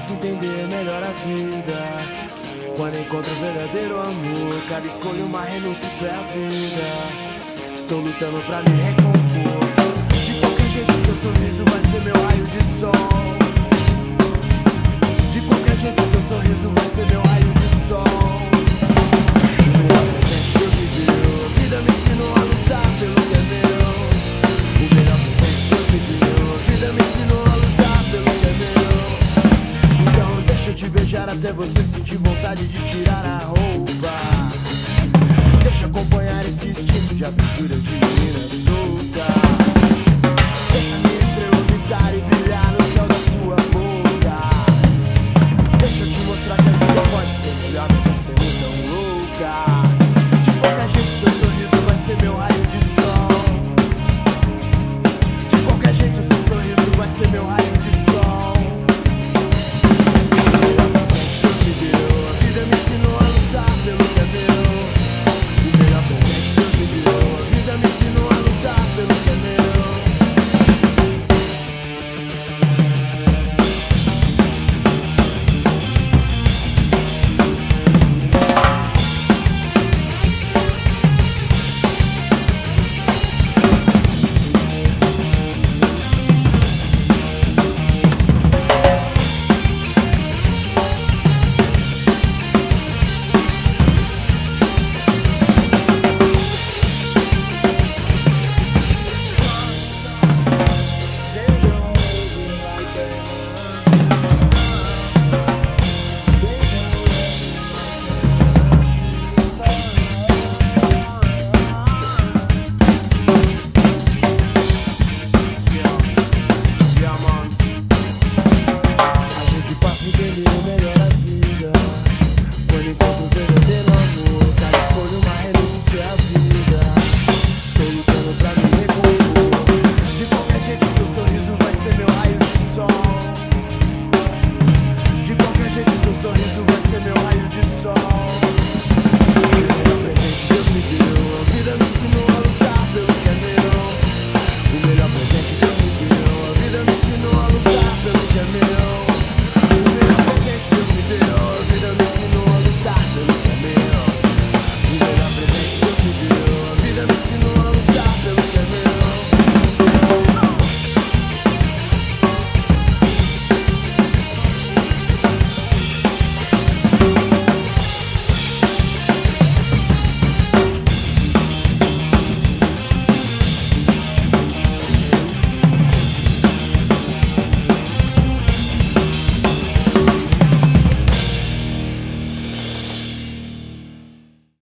possa entender melhor a vida. Quando encontro o verdadeiro amor, cada escolha uma renúncia, isso é a vida. Estou lutando pra me recompor. De qualquer jeito seu sorriso vai ser meu raio de sol. De qualquer jeito seu sorriso vai ser meu raio de sol.